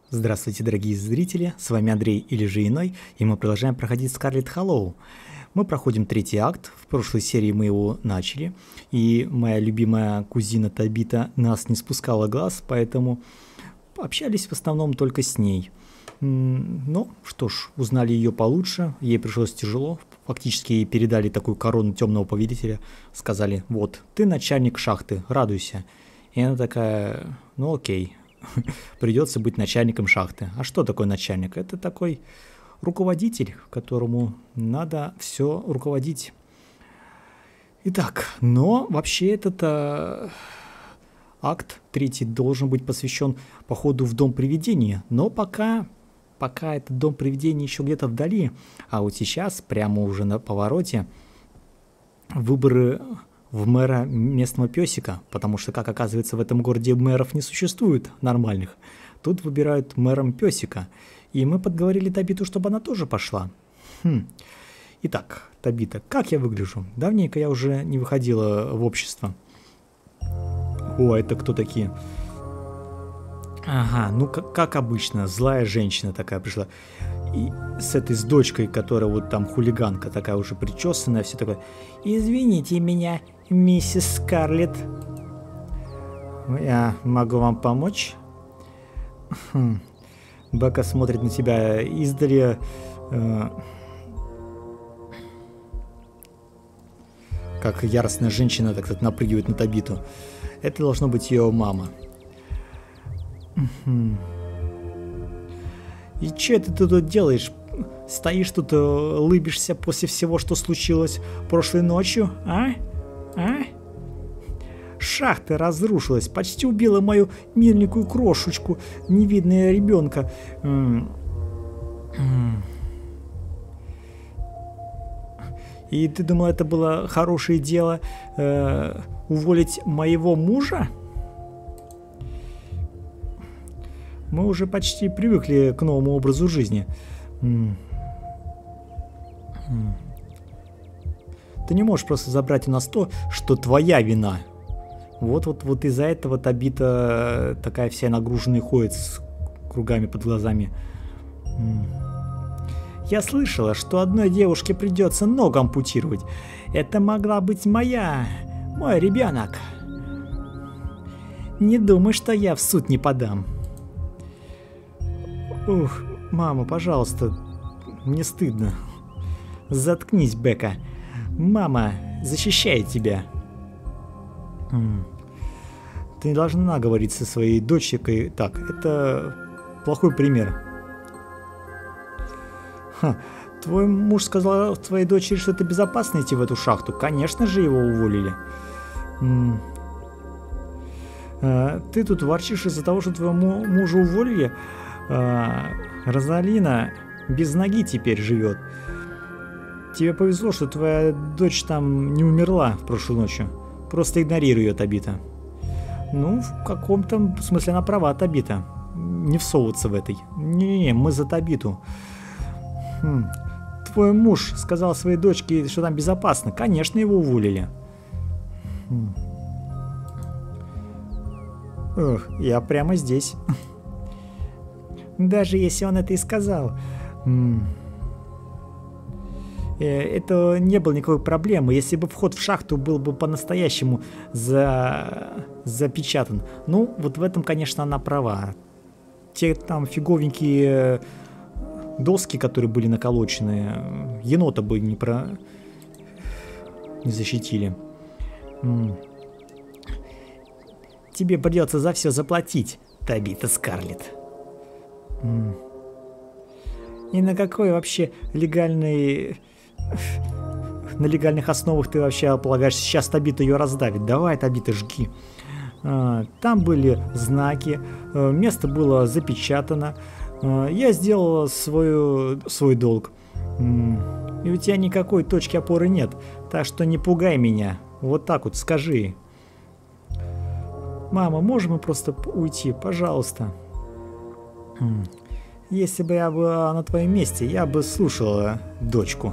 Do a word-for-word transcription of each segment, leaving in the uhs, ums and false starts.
Здравствуйте, дорогие зрители, с вами Андрей или же Иной, и мы продолжаем проходить Scarlet Hollow. Мы проходим третий акт, в прошлой серии мы его начали, и моя любимая кузина Табита нас не спускала глаз, поэтому общались в основном только с ней. Ну, что ж, узнали ее получше, ей пришлось тяжело, фактически ей передали такую корону темного повелителя, сказали: вот, ты начальник шахты, радуйся. И она такая: ну окей. Придется быть начальником шахты. А что такое начальник? Это такой руководитель, которому надо все руководить. Итак, но вообще этот а, акт третий должен быть посвящен походу в дом привидения. Но пока, пока этот дом привидения еще где-то вдали, а вот сейчас, прямо уже на повороте, выборы в мэра местного песика, потому что, как оказывается, в этом городе мэров не существует нормальных. Тут выбирают мэром песика. И мы подговорили Табиту, чтобы она тоже пошла. Хм. Итак, Табита, как я выгляжу? Давненько я уже не выходила в общество. О, это кто такие? Ага, ну как, как обычно, злая женщина такая пришла. И с этой, с дочкой, которая вот там хулиганка, такая уже причесанная, все такое. Извините меня, миссис Скарлетт. Я могу вам помочь? Хм. Бека смотрит на тебя издали. Э, как яростная женщина, так сказать, напрыгивает на Табиту. Это должно быть ее мама. И че это ты тут делаешь? Стоишь тут, улыбишься после всего, что случилось прошлой ночью, а? А? Шахта разрушилась, почти убила мою миленькую крошечку, невидная ребенка. И ты думал, это было хорошее дело э, уволить моего мужа? Мы уже почти привыкли к новому образу жизни. Ты не можешь просто забрать у нас то, что твоя вина. Вот-вот-вот из-за этого Табита такая вся нагруженная ходит с кругами под глазами. Я слышала, что одной девушке придется ногу ампутировать. Это могла быть моя... мой ребенок. Не думай, что я в суд не подам. Ух, мама, пожалуйста, мне стыдно. Заткнись, Бека. Мама защищает тебя. Ты не должна говорить со своей дочерью. Так, это плохой пример. Ха, твой муж сказал твоей дочери, что это безопасно идти в эту шахту. Конечно же, его уволили. М а, ты тут ворчишь из-за того, что твоему мужа уволили? А, Розалина без ноги теперь живет. Тебе повезло, что твоя дочь там не умерла в прошлой ночью. Просто игнорируй ее, Табита. Ну, в каком-то смысле она права, Табита. Не всовываться в этой. Не-не-не, мы за Табиту. Хм. Твой муж сказал своей дочке, что там безопасно. Конечно, его уволили. Хм. Ох, я прямо здесь. Даже если он это и сказал, это не было никакой проблемы, если бы вход в шахту был бы по-настоящему за... запечатан. Ну, вот в этом, конечно, она права. Те там фиговенькие доски, которые были наколочены, енота бы не про... не защитили. Тебе придется за все заплатить, Табита Скарлетт. И на какой вообще легальный... на легальных основах ты вообще полагаешься? Сейчас Табита ее раздавит. Давай, Табита, жги. А, там были знаки, место было запечатано. А, я сделала свою, свой долг. И у тебя никакой точки опоры нет. Так что не пугай меня. Вот так вот скажи. Мама, можем мы просто уйти? Пожалуйста. Если бы я была на твоем месте, я бы слушала дочку.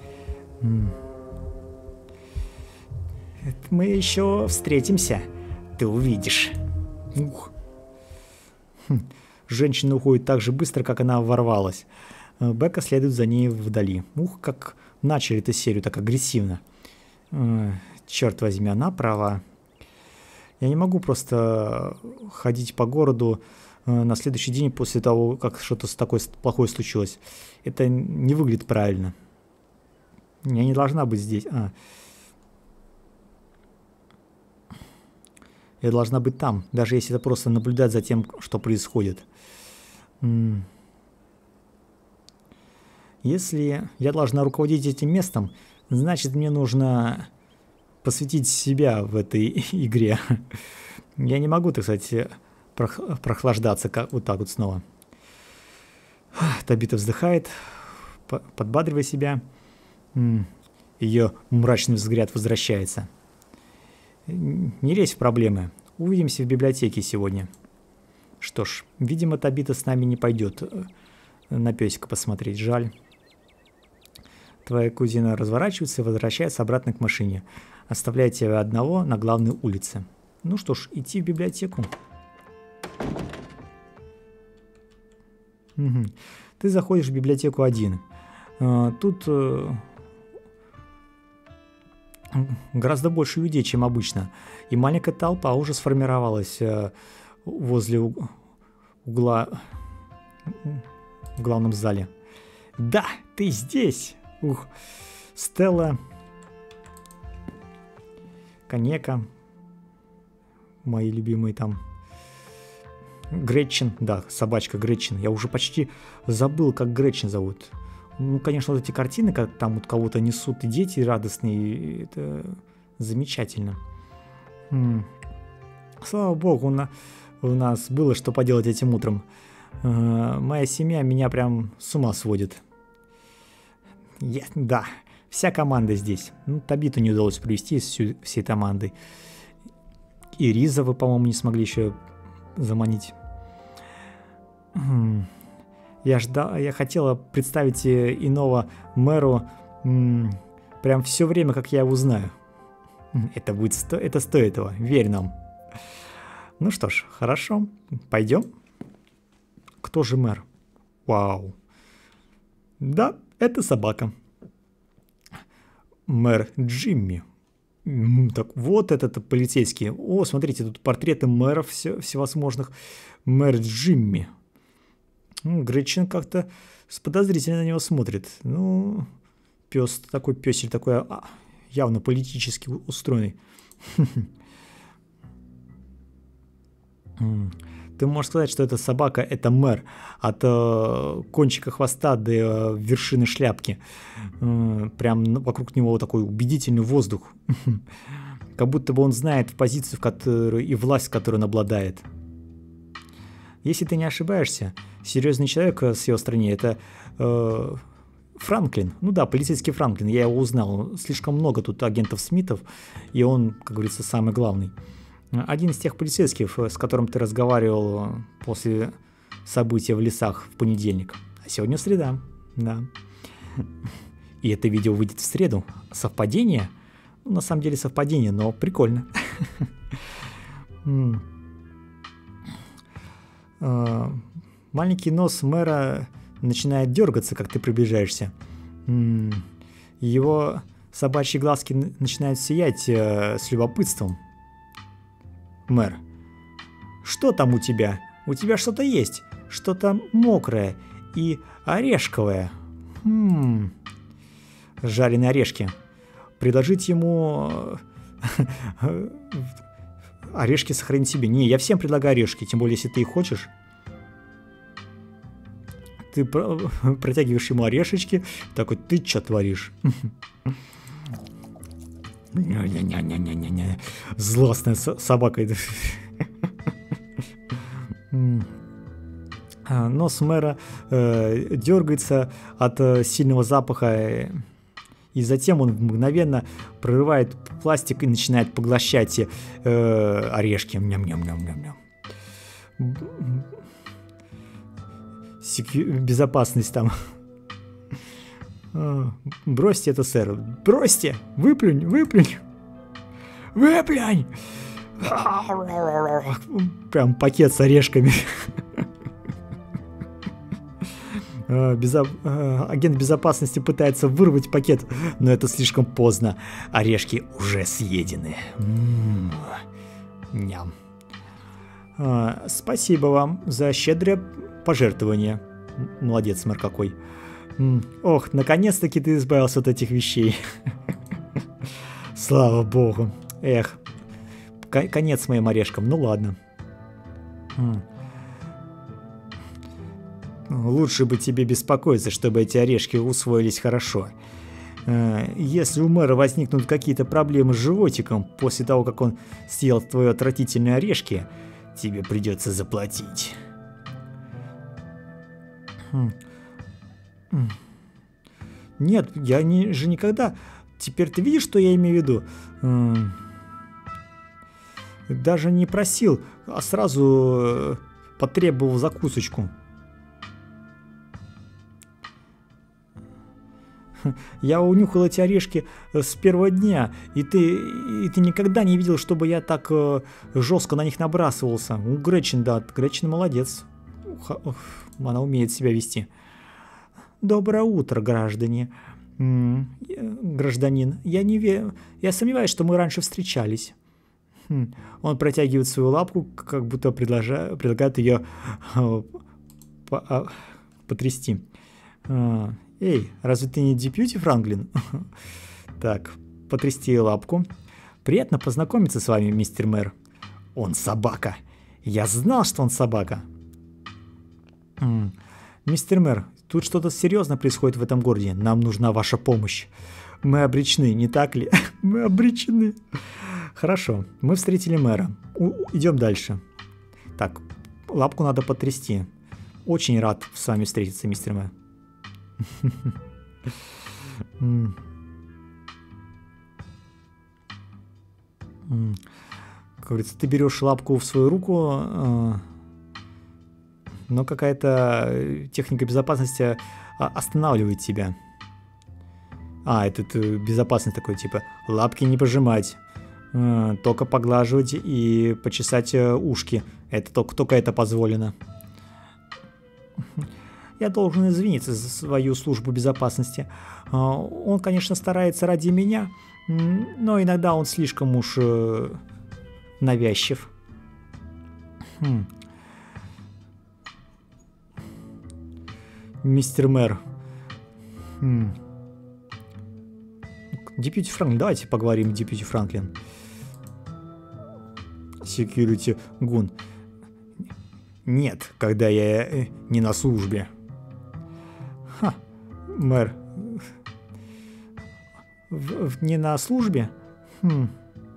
Мы еще встретимся. Ты увидишь. Ух. женщина уходит так же быстро, как она ворвалась. Бека следует за ней вдали. Ух, как начали эту серию так агрессивно. Черт возьми, она права. Я не могу просто ходить по городу на следующий день после того, как что-то такое плохое случилось. Это не выглядит правильно. Я не должна быть здесь. А. Я должна быть там, даже если это просто наблюдать за тем, что происходит. Если я должна руководить этим местом, значит, мне нужно посвятить себя в этой игре. Я не могу, так сказать, прохлаждаться как вот так вот снова. Табита вздыхает, подбадривая себя. Ее мрачный взгляд возвращается. Не лезь в проблемы. Увидимся в библиотеке сегодня. Что ж, видимо, Табита с нами не пойдет на песика посмотреть. Жаль. Твоя кузина разворачивается и возвращается обратно к машине, оставляя тебя одного на главной улице. Ну что ж, идти в библиотеку. Угу. Ты заходишь в библиотеку один. Тут гораздо больше людей, чем обычно. И маленькая толпа уже сформировалась возле угла в главном зале. Да, ты здесь! Ух, Стелла, Конека, мои любимые там, Гретчен, да, собачка Гретчен. Я уже почти забыл, как Гретчен зовут. Ну, конечно, вот эти картины, как там вот кого-то несут, и дети радостные, это замечательно. М-м. Слава богу, на, у нас было что поделать этим утром. Э-э, моя семья меня прям с ума сводит. Я, да, вся команда здесь. Ну, Табиту не удалось привести всю, всей командой. И Риза вы, по-моему, не смогли еще заманить. Я ждал, я хотела представить иного мэру м, прям все время, как я его знаю. Это будет сто, это стоит этого, верь нам. Ну что ж, хорошо, пойдем. Кто же мэр? Вау. Да, это собака. Мэр Джимми. Так вот этот полицейский. О, смотрите, тут портреты мэров все, всевозможных. Мэр Джимми. Гретчен как-то подозрительно на него смотрит. Ну, пес такой, песель такой, а, явно политически устроенный. Ты можешь сказать, что эта собака — это мэр, от э, кончика хвоста до э, вершины шляпки. Э, прям вокруг него такой убедительный воздух. Как будто бы он знает позицию, в которой, и власть, которую он обладает. Если ты не ошибаешься, серьезный человек с его стороны — это э, Франклин. Ну да, полицейский Франклин, я его узнал. Слишком много тут агентов Смитов, и он, как говорится, самый главный. Один из тех полицейских, с которым ты разговаривал после события в лесах в понедельник. А сегодня среда, да. И это видео выйдет в среду. Совпадение? Ну, на самом деле совпадение, но прикольно. Маленький нос мэра начинает дергаться, как ты приближаешься. Его собачьи глазки начинают сиять с любопытством. Мэр. Что там у тебя? У тебя что-то есть. Что-то мокрое и орешковое. Хм. Жареные орешки. Предложить ему орешки сохранить себе. Не, я всем предлагаю орешки, тем более, если ты их хочешь. Ты протягиваешь ему орешечки, такой, ты что творишь? Не-не-не-не-не-не. Злостная собака. Нос мэра э, дергается от э, сильного запаха, и затем он мгновенно прорывает пластик и начинает поглощать э, орешки. Ням-ням-ням-ням-ням. Секью... Безопасность там. Бросьте это, сэр. Бросьте! Выплюнь! Выплюнь! Выплюнь! Прям пакет с орешками. Э, безо... э, агент безопасности пытается вырвать пакет, но это слишком поздно. Орешки уже съедены. М-м-м. Ням. Э, спасибо вам за щедрое пожертвование. Молодец, мэр какой. М-м. Ох, наконец-таки ты избавился от этих вещей. Слава богу. Эх. К- конец моим орешкам. Ну ладно. М-м. Лучше бы тебе беспокоиться, чтобы эти орешки усвоились хорошо. Если у мэра возникнут какие-то проблемы с животиком после того, как он съел твои отвратительные орешки, тебе придется заплатить. Нет, я не, же никогда... Теперь ты видишь, что я имею в виду? Даже не просил, а сразу потребовал закусочку. Я унюхал эти орешки с первого дня, и ты, и ты никогда не видел, чтобы я так э, жестко на них набрасывался. Ну, Гретчен, да, Гретчен молодец. Она умеет себя вести. Доброе утро, граждане. М -м, гражданин, я не верю. Я сомневаюсь, что мы раньше встречались. Хм. Он протягивает свою лапку, как будто предложа, предлагает ее э, по, э, потрясти. Э, Эй, разве ты не Депьюти Франклин? Так, потрясти лапку. Приятно познакомиться с вами, мистер мэр. Он собака. Я знал, что он собака. М-м. Мистер мэр, тут что-то серьезно происходит в этом городе. Нам нужна ваша помощь. Мы обречены, не так ли? Мы обречены. Хорошо, мы встретили мэра. У- идем дальше. Так, лапку надо потрясти. Очень рад с вами встретиться, мистер мэр. Как говорится, ты берешь лапку в свою руку, но какая-то техника безопасности останавливает тебя. А, это безопасность такой, типа, лапки не пожимать, только поглаживать и почесать ушки. Это только, только это позволено. Я должен извиниться за свою службу безопасности. Он, конечно, старается ради меня, но иногда он слишком уж навязчив. Хм. Мистер мэр. Хм. Депьюти Франклин, давайте поговорим, Депьюти Франклин. Security Гун. Нет, когда я не на службе. Ха, мэр. В, в, не на службе? Хм.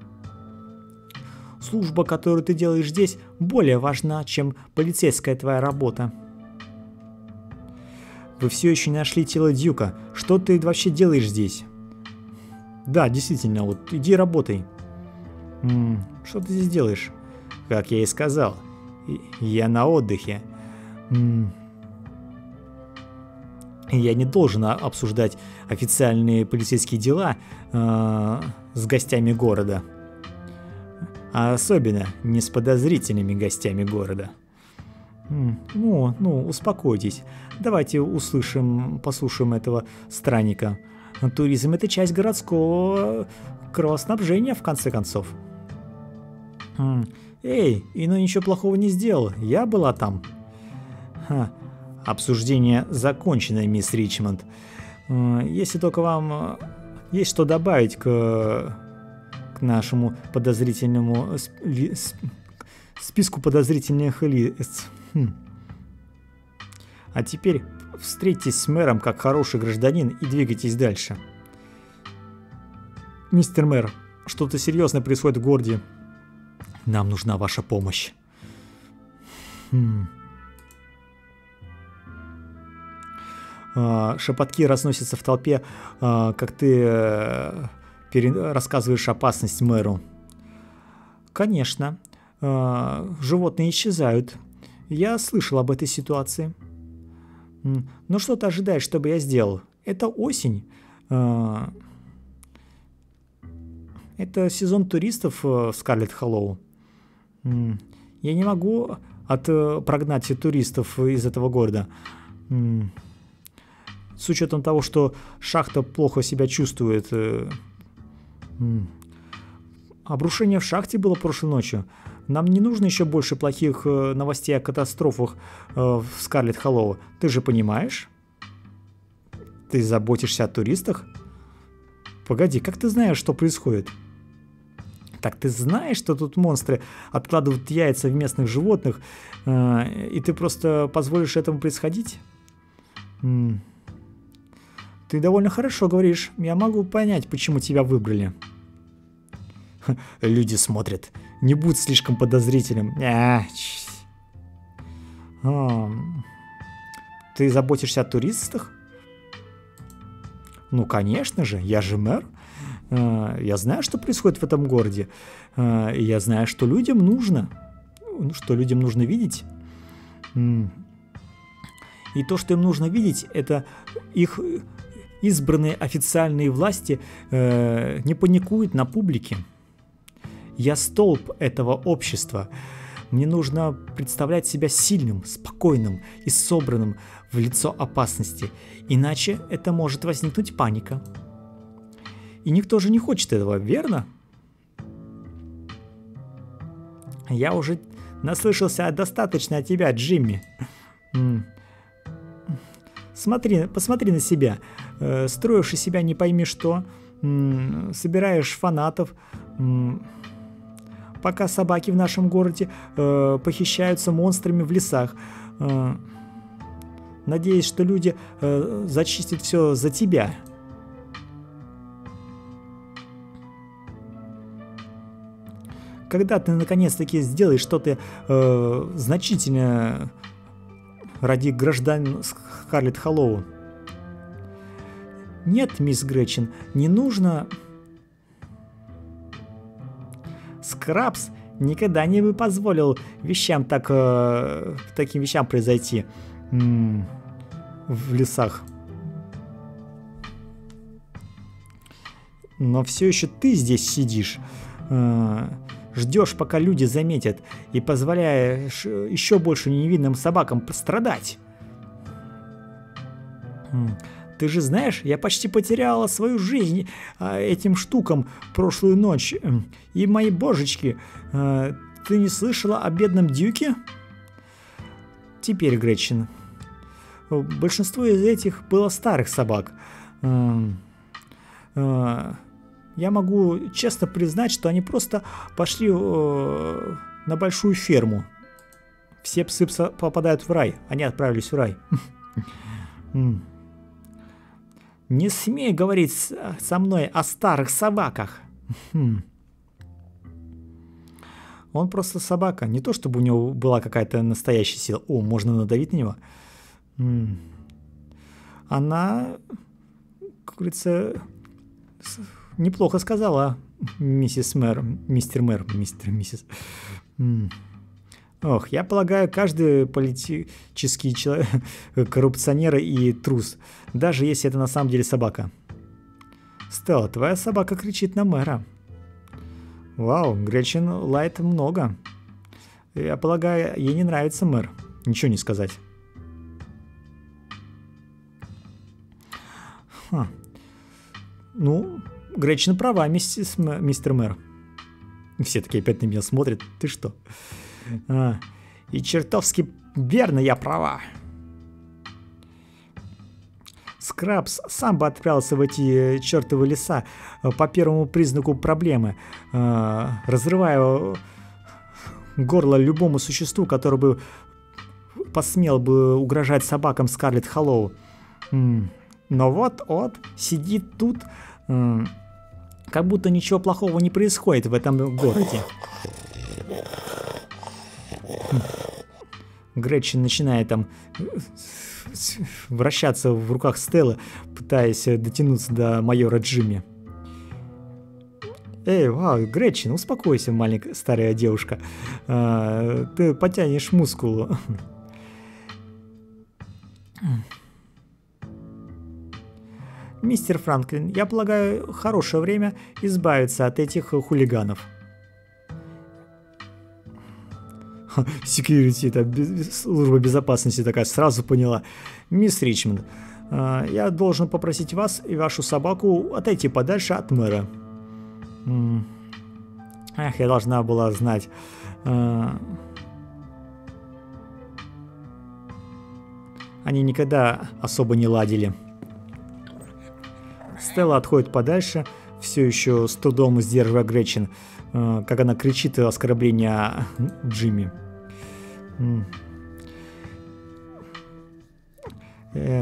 Служба, которую ты делаешь здесь, более важна, чем полицейская твоя работа. Вы все еще не нашли тело Дьюка. Что ты вообще делаешь здесь? Да, действительно, вот иди работай. М-м, что ты здесь делаешь? Как я и сказал, я на отдыхе. М-м. Я не должен обсуждать официальные полицейские дела э, с гостями города. А особенно не с подозрительными гостями города. М-м, ну, ну, успокойтесь. Давайте услышим, послушаем этого странника. Туризм — это часть городского кровоснабжения, в конце концов. М-м. Эй, Ино ничего плохого не сделал. Я была там. Ха. Обсуждение закончено, мисс Ричмонд. Если только вам есть что добавить к, к нашему подозрительному ли, списку подозрительных лиц. Хм. А теперь встретитесь с мэром как хороший гражданин и двигайтесь дальше. Мистер мэр, что-то серьезное происходит в городе. Нам нужна ваша помощь. Хм. Шепотки разносятся в толпе, как ты рассказываешь опасность мэру. Конечно, животные исчезают. Я слышал об этой ситуации. Но что ты ожидаешь, чтобы я сделал? Это осень. Это сезон туристов в Скарлетт Холлоу. Я не могу от, прогнать туристов из этого города. с учетом того, что шахта плохо себя чувствует. Обрушение в шахте было прошлой ночью. Нам не нужно еще больше плохих новостей о катастрофах в Скарлетт Холлоу. Ты же понимаешь? Ты заботишься о туристах? Погоди, как ты знаешь, что происходит? Так ты знаешь, что тут монстры откладывают яйца в местных животных, и ты просто позволишь этому происходить? Ты довольно хорошо говоришь. Я могу понять, почему тебя выбрали. Люди смотрят. Не будь слишком подозрительным. А, а, ты заботишься о туристах? Ну, конечно же, я же мэр. А, я знаю, что происходит в этом городе. А, и я знаю, что людям нужно. Что людям нужно видеть. И то, что им нужно видеть, это их избранные официальные власти э, не паникуют на публике. Я столб этого общества. Мне нужно представлять себя сильным, спокойным и собранным в лицо опасности. Иначе это может возникнуть паника. И никто же не хочет этого, верно? Я уже наслышался достаточно от тебя, Джимми. Смотри, посмотри на себя. Строишь из себя не пойми что. Собираешь фанатов. Пока собаки в нашем городе э, похищаются монстрами в лесах. Э, надеюсь, что люди э, зачистят все за тебя. Когда ты наконец-таки сделаешь что-то э, значительное ради граждан Скарлетт Холлоу? Нет, мисс Гретчен, не нужно... Скрабс никогда не бы позволил вещам так, э, таким вещам произойти м-м, в лесах. Но все еще ты здесь сидишь, э, ждешь, пока люди заметят, и позволяешь еще больше невинным собакам пострадать. Ты же знаешь, я почти потеряла свою жизнь а, этим штукам прошлую ночь. И мои божечки, а, ты не слышала о бедном Дюке? Теперь, Гретчен, большинство из этих было старых собак. А, а, я могу честно признать, что они просто пошли а, на большую ферму. Все псы попадают в рай, они отправились в рай. Не смей говорить со мной о старых собаках. Хм. Он просто собака. Не то, чтобы у него была какая-то настоящая сила. О, можно надавить на него. М. Она, как говорится, неплохо сказала, миссис мэр, мистер мэр, мистер, миссис. М. Ох, я полагаю, каждый политический человек, коррупционер и трус, даже если это на самом деле собака. Стелла, твоя собака кричит на мэра. Вау, Гретчен лает много. Я полагаю, ей не нравится мэр. Ничего не сказать. Ха. Ну, Гретчен права, миссис, мистер мэр. Все такие опять на меня смотрят. Ты что? А, и чертовски верно я права. Скрабс сам бы отправился в эти чертовы леса по первому признаку проблемы, разрывая горло любому существу, которое бы посмел бы угрожать собакам Скарлетт Холлоу. Но вот-вот сидит тут, как будто ничего плохого не происходит в этом городе. Гретчен начинает там вращаться в руках Стеллы, пытаясь дотянуться до майора Джимми. Эй, вау, Гретчен, успокойся, маленькая старая девушка. А, ты потянешь мускулу. Мистер Франклин, я полагаю, хорошее время избавиться от этих хулиганов. Security, это служба безопасности такая, сразу поняла. Мисс Ричмонд, Э, я должен попросить вас и вашу собаку отойти подальше от мэра. М. Эх, я должна была знать. Э, они никогда особо не ладили. Стелла отходит подальше, все еще с трудом сдерживая Гретчен, э, как она кричит оскорбление Джимми. Э,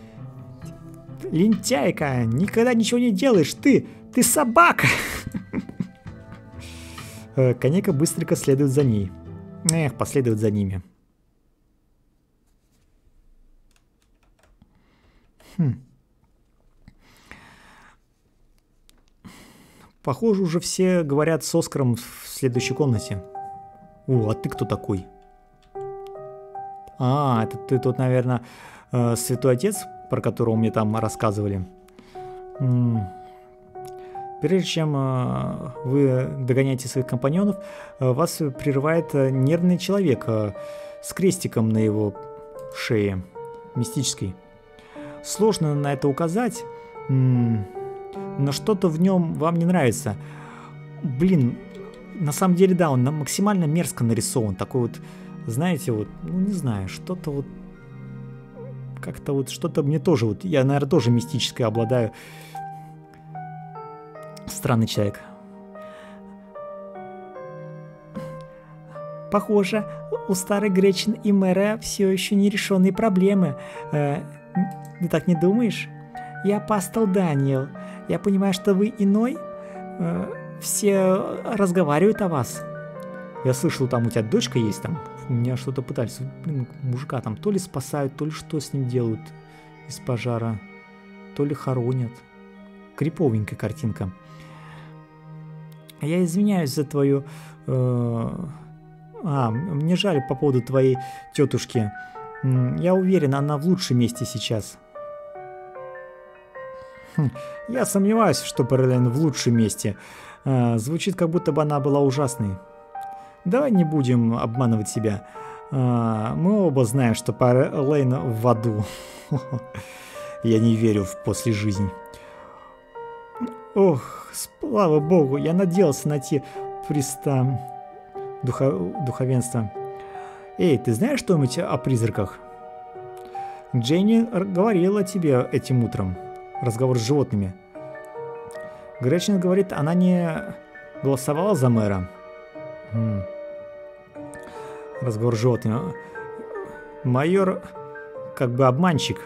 лентяйка, никогда ничего не делаешь, ты, ты собака! Канека быстренько следует за ней. Эх, последует за ними. Хм. Похоже, уже все говорят с Оскаром в следующей комнате. О, а ты кто такой? А, это ты тут, наверное, э, Святой Отец, про которого мне там рассказывали. М-м. Прежде чем э, вы догоняете своих компаньонов, э, вас прерывает э, нервный человек э, с крестиком на его шее, мистический. Сложно на это указать, м-м, но что-то в нем вам не нравится. Блин, на самом деле, да, он максимально мерзко нарисован. Такой вот, знаете, вот, ну не знаю, что-то вот, как-то вот, что-то мне тоже, вот, я, наверное, тоже мистическое обладаю. Странный человек. Похоже, у старой Гретчен и мэра все еще нерешенные проблемы. Э, ты так не думаешь? Я пастор Даниэл. Я понимаю, что вы иной. Э, все разговаривают о вас. Я слышал, там у тебя дочка есть, там. У меня что-то пытались. Блин, мужика там то ли спасают, то ли что с ним делают из пожара, то ли хоронят. Криповенькая картинка. Я извиняюсь за твою... Э, а, мне жаль по поводу твоей тетушки. Я уверен, она в лучшем месте сейчас. Хм, я сомневаюсь, что Парлейн в лучшем месте. А, звучит, как будто бы она была ужасной. Давай не будем обманывать себя. А, мы оба знаем, что Парлейн в аду. Я не верю в послежизнь. Ох, слава богу, я надеялся найти приста духа... духовенства. Эй, ты знаешь что-нибудь о призраках? Дженни говорила тебе этим утром. Разговор с животными. Гретчен говорит, она не голосовала за мэра. М. Разговор с животными. Майор как бы обманщик.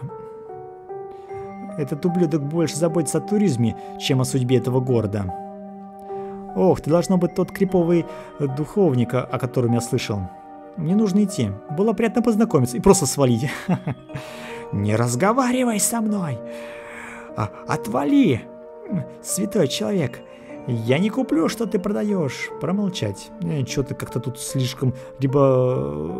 Этот ублюдок больше заботится о туризме, чем о судьбе этого города. Ох, ты должно быть тот криповый духовник, о котором я слышал. Мне нужно идти. Было приятно познакомиться и просто свалить. Не разговаривай со мной. Отвали, святой человек. Я не куплю, что ты продаешь. Промолчать. Что ты как-то тут слишком... Либо...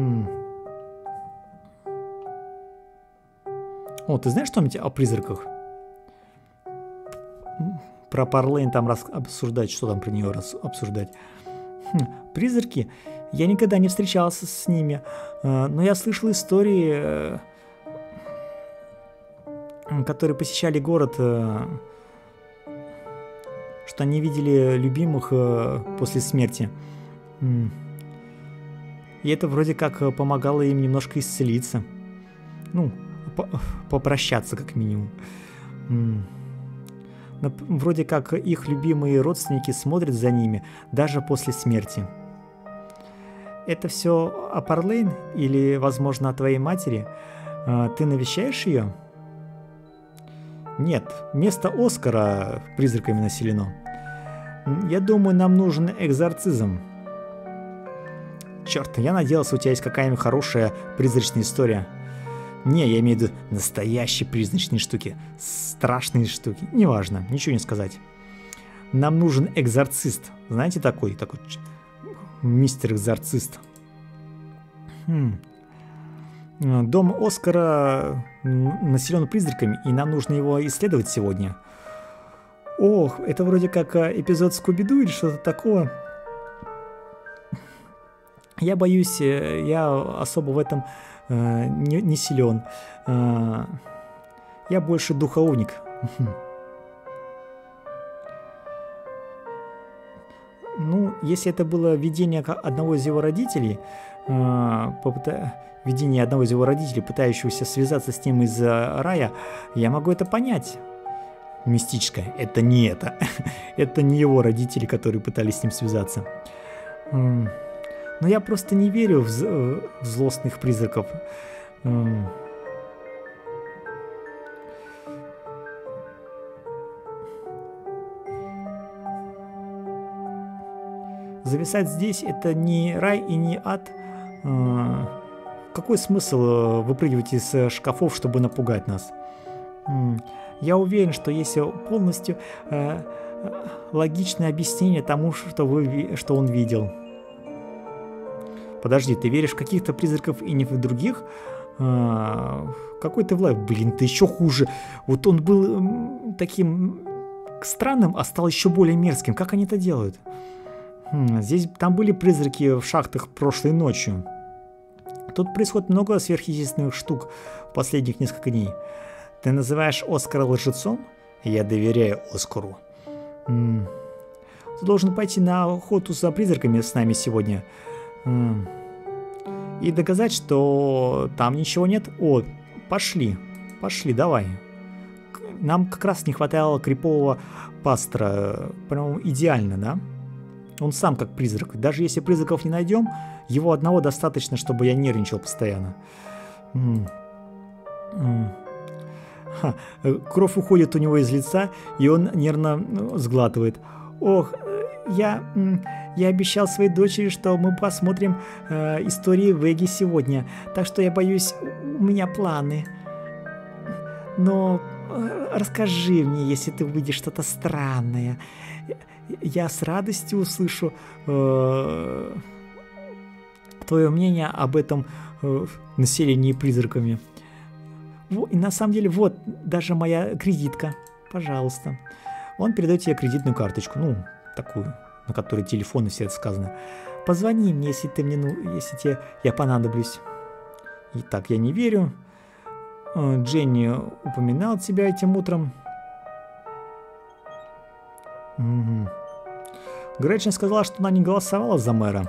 О, ты знаешь что-нибудь о призраках? Про Парлейн там раз обсуждать, что там про нее раз обсуждать. Хм, призраки? Я никогда не встречался с ними, но я слышал истории, которые посещали город, что они видели любимых после смерти. И это вроде как помогало им немножко исцелиться. Ну, попрощаться как минимум. Но вроде как их любимые родственники смотрят за ними даже после смерти. Это все о Парлейн или, возможно, о твоей матери? Ты навещаешь ее? Нет, место Оскара призраками населено. Я думаю, нам нужен экзорцизм. Черт, я надеялся, у тебя есть какая-нибудь хорошая призрачная история. Не, я имею в виду настоящие призрачные штуки. Страшные штуки. Неважно, ничего не сказать. Нам нужен экзорцист. Знаете такой? Такой мистер-экзорцист. Хм. Дом Оскара населен призраками, и нам нужно его исследовать сегодня. Ох, это вроде как эпизод Скуби-Ду или что-то такое. Я боюсь, я особо в этом э, не, не силен. Э, Я больше духовник. Ну, если это было видение одного из его родителей, попыта... видение одного из его родителей, пытающегося связаться с ним из рая, я могу это понять. Мистическое. Это не это. Это не его родители, которые пытались с ним связаться. Но я просто не верю в, в злостных призраков. Зависать здесь — это не рай и не ад. Какой смысл выпрыгивать из шкафов, чтобы напугать нас? Я уверен, что есть полностью логичное объяснение тому, что, вы, что он видел. Подожди, ты веришь в каких-то призраков и не в других? Какой ты власть? Блин, ты еще хуже. Вот он был таким странным, а стал еще более мерзким. Как они это делают? Здесь, там были призраки в шахтах прошлой ночью. Тут происходит много сверхъестественных штук в последних несколько дней. Ты называешь Оскара лжецом? Я доверяю Оскару. М-м. Ты должен пойти на охоту за призраками с нами сегодня. М-м. И доказать, что там ничего нет. О, пошли. Пошли, давай. Нам как раз не хватало крипового пастора. Прям идеально, да? Он сам как призрак. Даже если призраков не найдем, его одного достаточно, чтобы я нервничал постоянно. М-м. М-м. Ха. Кровь уходит у него из лица, и он нервно сглатывает. Ох, я, я обещал своей дочери, что мы посмотрим э, истории Веги сегодня, так что я боюсь, у меня планы. Но э, расскажи мне, если ты увидишь что-то странное. Я с радостью услышу э, твое мнение об этом э, населении призраками. И на самом деле, вот, даже моя кредитка. Пожалуйста. Он передает тебе кредитную карточку. Ну, такую, на которой телефон и все это сказано. Позвони мне, если ты мне, ну, если тебе я понадоблюсь. Итак, я не верю. Дженни упоминал тебя этим утром. Угу. Гретчен сказала, что она не голосовала за мэра.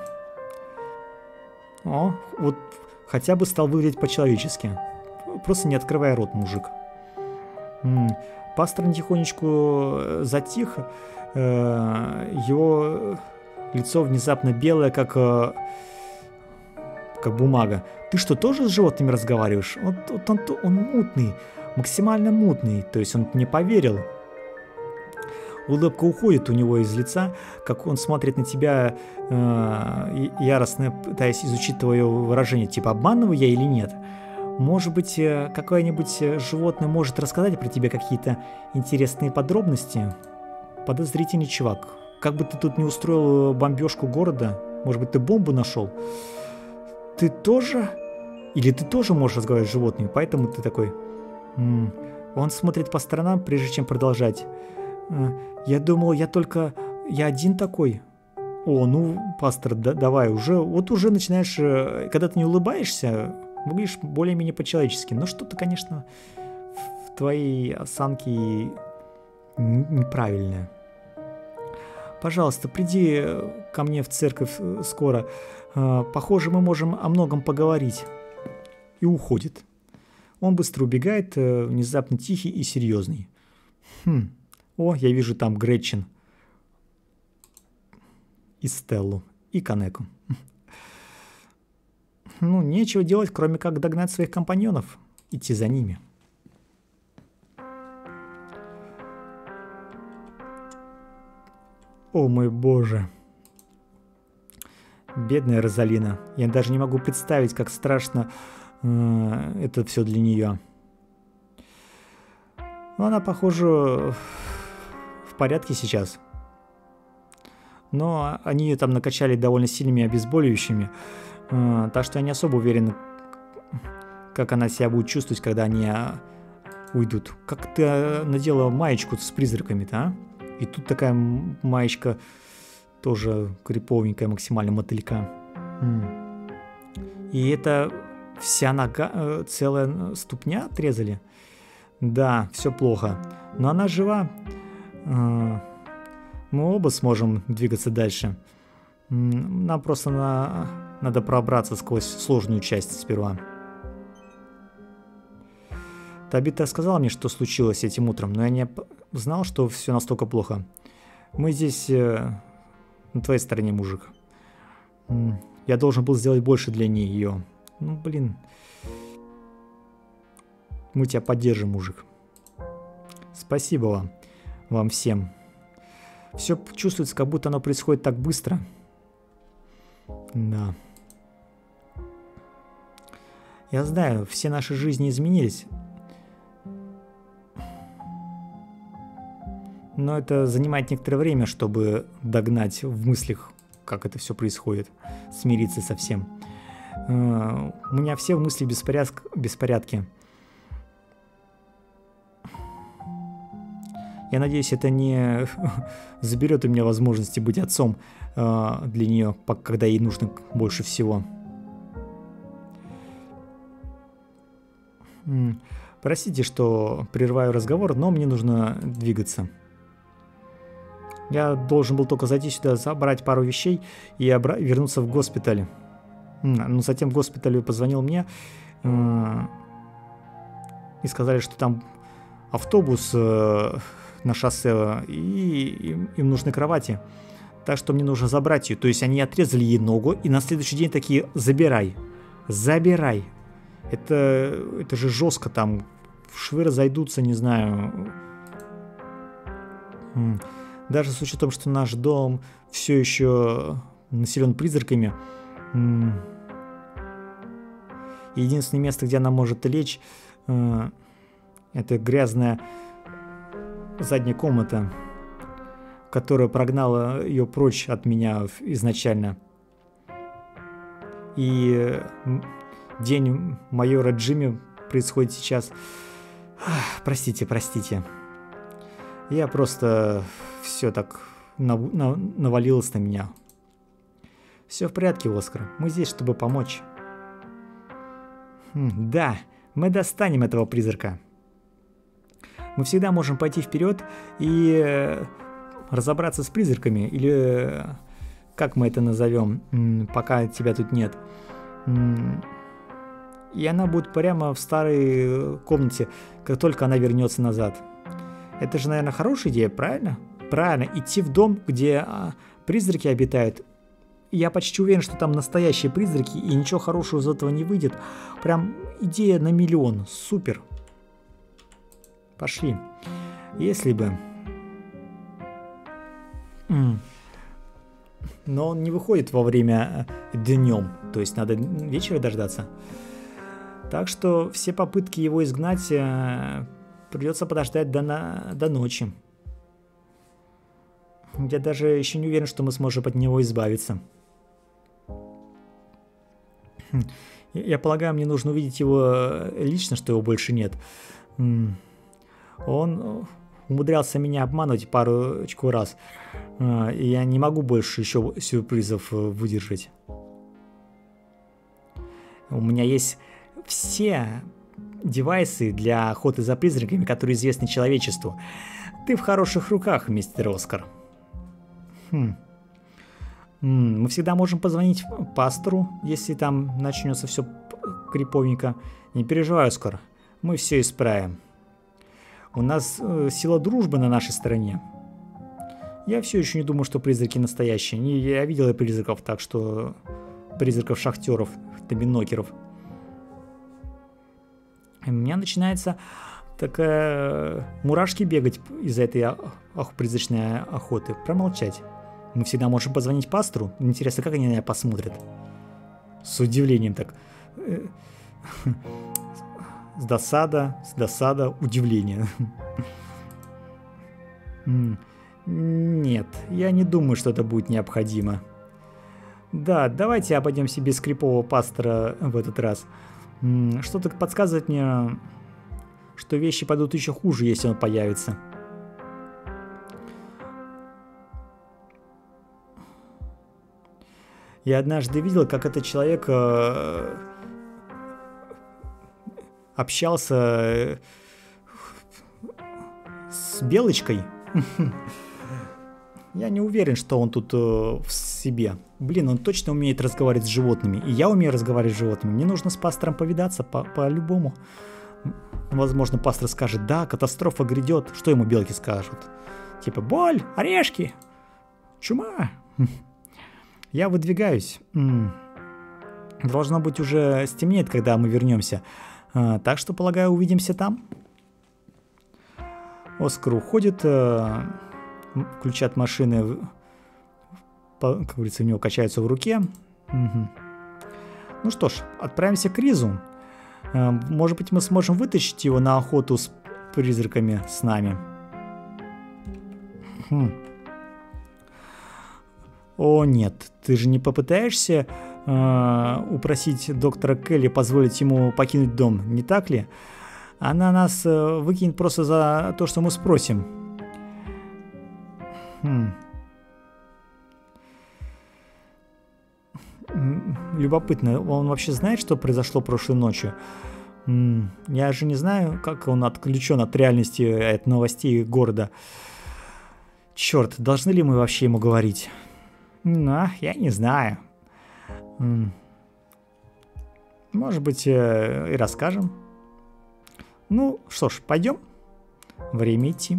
О, вот хотя бы стал выглядеть по-человечески. Просто не открывая рот, мужик. М-м. Пастор тихонечку затих. Э-э- его лицо внезапно белое, как, э- как бумага. Ты что, тоже с животными разговариваешь? Вот, вот он, он мутный, максимально мутный. То есть он не поверил. Улыбка уходит у него из лица, как он смотрит на тебя, э- яростно пытаясь изучить твое выражение. Типа, обманываю я или нет? Может быть, какое-нибудь животное может рассказать про тебя какие-то интересные подробности? Подозрительный чувак. Как бы ты тут не устроил бомбежку города? Может быть, ты бомбу нашел? Ты тоже? Или ты тоже можешь разговаривать с животными? Поэтому ты такой... М-м. Он смотрит по сторонам, прежде чем продолжать. Я думал, я только... Я один такой. О, ну, пастор, да, давай, уже... Вот уже начинаешь... Когда ты не улыбаешься... Выглядишь более-менее по-человечески. Но что-то, конечно, в твоей осанке неправильное. Пожалуйста, приди ко мне в церковь скоро. Похоже, мы можем о многом поговорить. И уходит. Он быстро убегает, внезапно тихий и серьезный. Хм. О, я вижу там Гретчен. И Стеллу. И Канеку. Ну, нечего делать, кроме как догнать своих компаньонов, идти за ними. О мой боже. Бедная Розалина. Я даже не могу представить, как страшно э, это все для нее. Но она, похоже, в порядке сейчас. Но они ее там накачали довольно сильными обезболивающими. Uh, так что я не особо уверен, как она себя будет чувствовать, когда они uh, уйдут. Как ты uh, надела маечку с призраками-то, а? И тут такая маечка тоже криповенькая, максимально мотылька. Mm. И это вся нога, uh, целая ступня отрезали. Да, все плохо. Но она жива. Мы оба сможем двигаться дальше. Нам просто на... надо пробраться сквозь сложную часть сперва. Табита сказала мне, что случилось этим утром, но я не знал, что все настолько плохо. Мы здесь э, на твоей стороне, мужик. Я должен был сделать больше для нее. Ну, блин. Мы тебя поддержим, мужик. Спасибо вам. Вам всем. Все чувствуется, как будто оно происходит так быстро. Да. Я знаю, все наши жизни изменились. Но это занимает некоторое время, чтобы догнать в мыслях, как это все происходит, смириться со всем. У меня все мысли в беспорядке. Я надеюсь, это не заберет у меня возможности быть отцом для нее, когда ей нужно больше всего. Простите, что прерываю разговор, но мне нужно двигаться. Я должен был только зайти сюда, забрать пару вещей и вернуться в госпиталь. Но затем госпиталь позвонил мне э и сказали, что там автобус э на шоссе, и им, им нужны кровати. Так что мне нужно забрать ее. То есть они отрезали ей ногу, и на следующий день такие: забирай, забирай. Это, это же жестко там. Швы разойдутся, не знаю. Даже с учетом, что наш дом все еще населен призраками. Единственное место, где она может лечь, это грязная задняя комната, которая прогнала ее прочь от меня изначально. И день майора Джимми происходит сейчас. Простите, простите. Я просто все так нав нав навалилось на меня. Все в порядке, Оскар. Мы здесь, чтобы помочь. Хм, да, мы достанем этого призрака. Мы всегда можем пойти вперед и э, разобраться с призраками, или э, как мы это назовем, пока тебя тут нет. И она будет прямо в старой комнате, как только она вернется назад. Это же, наверное, хорошая идея, правильно? Правильно, идти в дом, где а, призраки обитают. Я почти уверен, что там настоящие призраки, и ничего хорошего из этого не выйдет. Прям идея на миллион. Супер. Пошли. Если бы... Но он не выходит во время днем, то есть надо вечера дождаться. Так что все попытки его изгнать э, придется подождать до, на, до ночи. Я даже еще не уверен, что мы сможем от него избавиться. Я полагаю, мне нужно увидеть его лично, что его больше нет. Он умудрялся меня обманывать парочку раз. И я не могу больше еще сюрпризов выдержать. У меня есть все девайсы для охоты за призраками, которые известны человечеству. Ты в хороших руках, мистер Оскар. Хм. Мы всегда можем позвонить пастору, если там начнется все криповенько. Не переживай, Оскар, мы все исправим. У нас э, сила дружбы на нашей стороне. Я все еще не думаю, что призраки настоящие. Не, я видел призраков, так что... Призраков-шахтеров, табинокеров. У меня начинается такая... Мурашки бегать из-за этой ох, призрачной охоты. Промолчать. Мы всегда можем позвонить пастору. Интересно, как они на меня посмотрят. С удивлением так. С досада, с досада, удивление. Нет, я не думаю, что это будет необходимо. Да, давайте обойдемся без крипового пастора в этот раз. Что-то подсказывает мне, что вещи пойдут еще хуже, если он появится. Я однажды видел, как этот человек э, общался Белочкой. Я не уверен, что он тут э, в себе. Блин, он точно умеет разговаривать с животными. И я умею разговаривать с животными. Мне нужно с пастором повидаться по- по-любому. Возможно, пастор скажет: да, катастрофа грядет. Что ему белки скажут? Типа: боль, орешки, чума. Я выдвигаюсь. Должно быть, уже стемнеет, когда мы вернемся. А, так что, полагаю, увидимся там. Оскар уходит, э, включат машины, по, как говорится, у него качаются в руке. Угу. Ну что ж, отправимся к Ризу. Э, может быть, мы сможем вытащить его на охоту с призраками с нами. Хм. О нет, ты же не попытаешься э, упросить доктора Келли позволить ему покинуть дом, не так ли? Она нас э, выкинет просто за то, что мы спросим. Хм. Любопытно, он вообще знает, что произошло прошлой ночью? М-м, я же не знаю, как он отключен от реальности, от новостей города. Черт, должны ли мы вообще ему говорить? Ну, я не знаю. М-м. Может быть, э, и расскажем. Ну, что ж, пойдем. Время идти.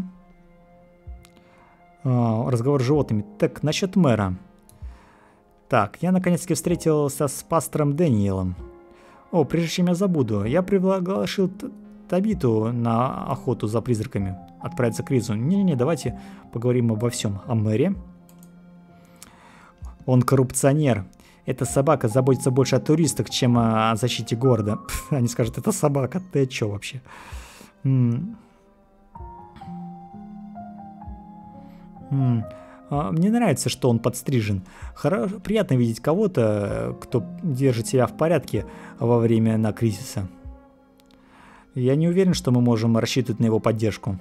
А, разговор с животными. Так, насчет мэра. Так, я наконец-таки встретился с пастором Дэниелом. О, прежде чем я забуду, я приглашил Табиту на охоту за призраками. Отправиться к Ризу. Не-не-не, давайте поговорим обо всем. О мэре. Он коррупционер. Эта собака заботится больше о туристах, чем о защите города. Пф, они скажут: это собака, ты чё вообще? М -м а, мне нравится, что он подстрижен. Хоро приятно видеть кого-то, кто держит себя в порядке во время на кризиса. Я не уверен, что мы можем рассчитывать на его поддержку.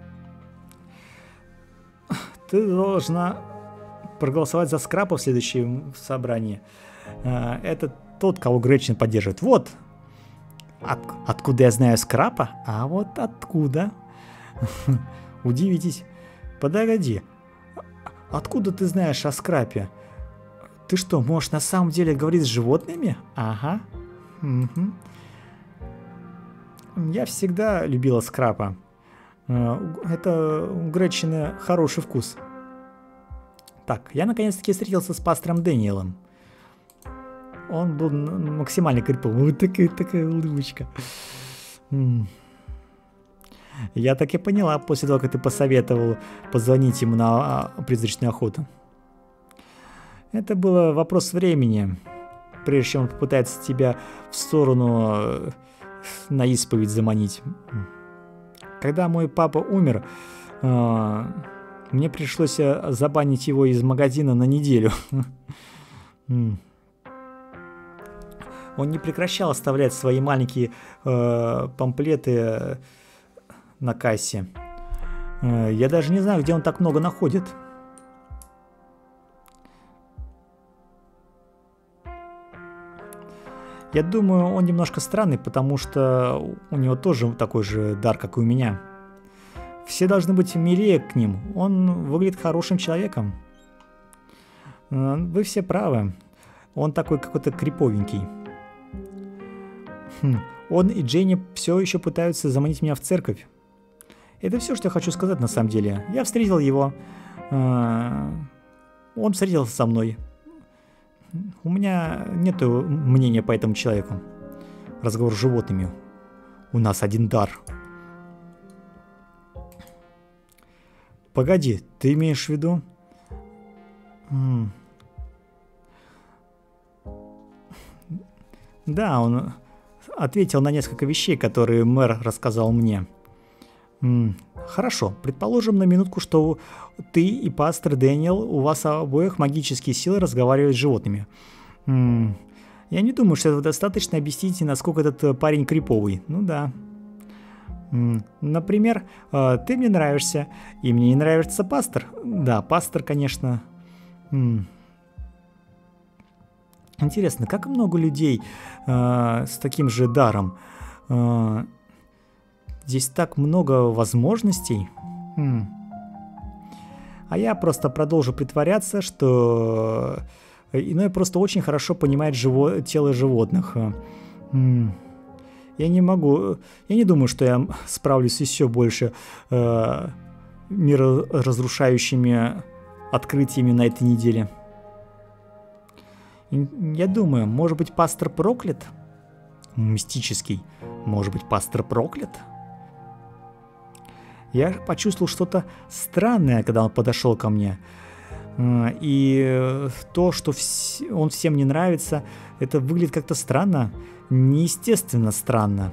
Ты должна проголосовать за Скрапа в следующем собрании. Это тот, кого Гретчен поддерживает. Вот. От, откуда я знаю Скрапа? А вот откуда? Удивитесь. Подожди. Откуда ты знаешь о Скрапе? Ты что, можешь на самом деле говорить с животными? Ага. Угу. Я всегда любила Скрапа. Это у Гретчена хороший вкус. Так, я наконец-таки встретился с пастором Дэниелом. Он был максимально криповый. Вот такая, такая улыбочка. Я так и поняла, после того, как ты посоветовал позвонить ему на призрачную охоту. Это был вопрос времени, прежде чем он попытается тебя в сторону на исповедь заманить. Когда мой папа умер, мне пришлось забанить его из магазина на неделю. Он не прекращал оставлять свои маленькие э, памфлеты на кассе. Э, я даже не знаю, где он так много находит. Я думаю, он немножко странный, потому что у него тоже такой же дар, как и у меня. Все должны быть милее к ним. Он выглядит хорошим человеком. Э, вы все правы. Он такой какой-то криповенький. Хм. Он и Дженни все еще пытаются заманить меня в церковь. Это все, что я хочу сказать на самом деле. Я встретил его. Э, он встретился со мной. У меня нет мнения по этому человеку. Разговор с животными. У нас один дар. Погоди, ты имеешь в виду? М да, он ответил на несколько вещей, которые мэр рассказал мне. М хорошо, предположим на минутку, что ты и пастор Дэниел, у вас обоих магические силы разговаривать с животными. М я не думаю, что это достаточно объяснить, насколько этот парень криповый. Ну да. М например, ты мне нравишься, и мне не нравится пастор. Да, пастор, конечно. М Интересно, как много людей э, с таким же даром? Э, здесь так много возможностей. Хм. А я просто продолжу притворяться, что иной просто очень хорошо понимает живо... тело животных. Хм. Я не могу, я не думаю, что я справлюсь с еще больше э, мироразрушающими открытиями на этой неделе. Я думаю, может быть, пастор проклят? Мистический. Может быть, пастор проклят? Я почувствовал что-то странное, когда он подошел ко мне. И то, что вс... он всем не нравится, это выглядит как-то странно. Неестественно странно.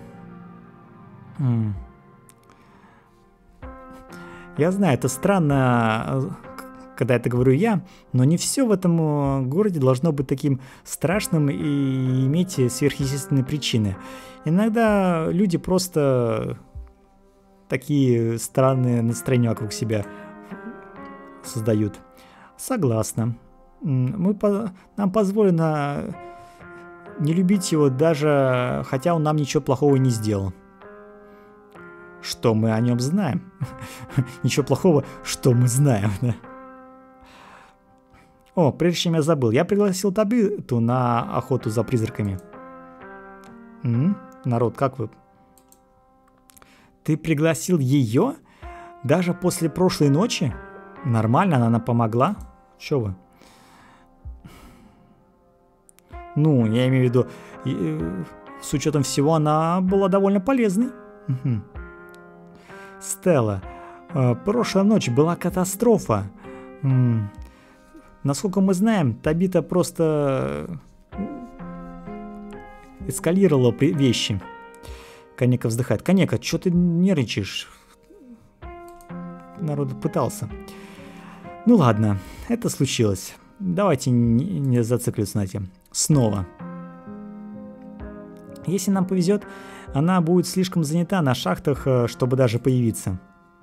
Я знаю, это странно, когда это говорю я, но не все в этом городе должно быть таким страшным и иметь сверхъестественные причины. Иногда люди просто такие странные настроения вокруг себя создают. Согласна. Мы по... Нам позволено не любить его, даже хотя он нам ничего плохого не сделал. Что мы о нем знаем? Ничего плохого, что мы знаем, да? О, прежде чем я забыл, я пригласил Табиту на охоту за призраками. М-м? Народ, как вы? Ты пригласил ее? Даже после прошлой ночи? Нормально, она нам помогла? Чё вы? Ну, я имею в виду, и, с учетом всего, она была довольно полезной. Угу. Стелла, э, прошлая ночь была катастрофа. М-м. Насколько мы знаем, Табита просто эскалировала вещи. Канека вздыхает. Канека, что ты нервничаешь? Народ пытался. Ну ладно, это случилось. Давайте не, не зацикливаться на этом. Снова. Если нам повезет, она будет слишком занята на шахтах, чтобы даже появиться.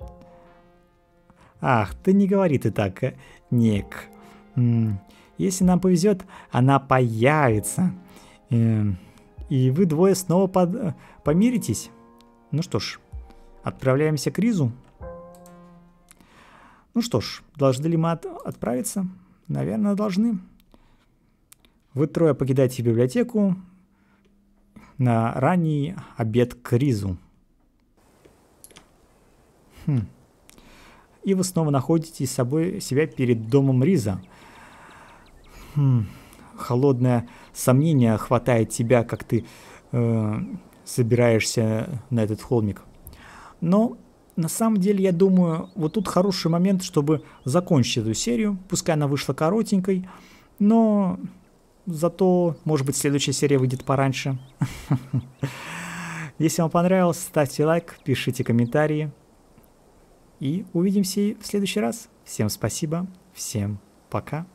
Ах, ты не говори ты так, Ник. Если нам повезет, она появится. И вы двое снова под... помиритесь. Ну что ж, отправляемся к Ризу. Ну что ж, должны ли мы от... отправиться? Наверное, должны. Вы трое покидаете библиотеку на ранний обед к Ризу. Хм. И вы снова находите с собой себя перед домом Риза. Хм. Холодное сомнение хватает тебя, как ты э, собираешься на этот холмик. Но на самом деле, я думаю, вот тут хороший момент, чтобы закончить эту серию. Пускай она вышла коротенькой, но зато, может быть, следующая серия выйдет пораньше. Если вам понравилось, ставьте лайк, пишите комментарии. И увидимся в следующий раз. Всем спасибо, всем пока.